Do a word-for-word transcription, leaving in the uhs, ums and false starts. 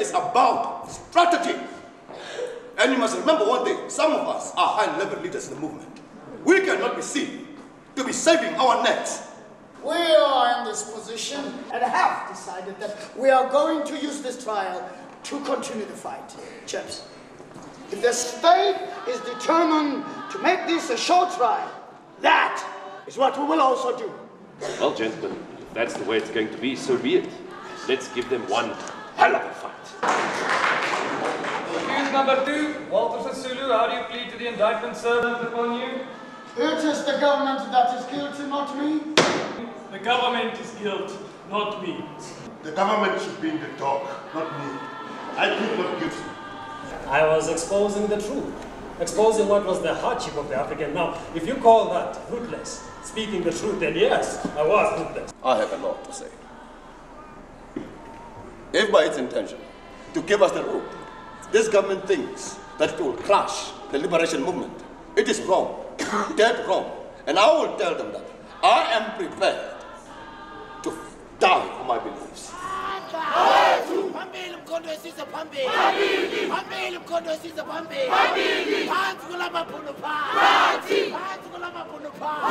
is about strategy. And you must remember one thing, some of us are high-level leaders in the movement. We cannot be seen to be saving our necks. We are in this position and have decided that we are going to use this trial to continue the fight. Chaps, if the state is determined to make this a show trial, that is what we will also do. Well, gentlemen, if that's the way it's going to be, so be it. Let's give them one hell of a fight. Accused number two, Walter Sisulu, how do you plead to the indictment served upon you? It is the government that is guilty, not me. The government is guilty, not me. The government should be in the dock, not me. I plead not guilty. I was exposing the truth, exposing what was the hardship of the African. Now, if you call that ruthless, speaking the truth, then yes, I was ruthless. I have a lot to say. If by its intention to give us the rope, this government thinks that it will crush the liberation movement, it is wrong, dead wrong. And I will tell them that I am prepared to die for my beliefs. Party!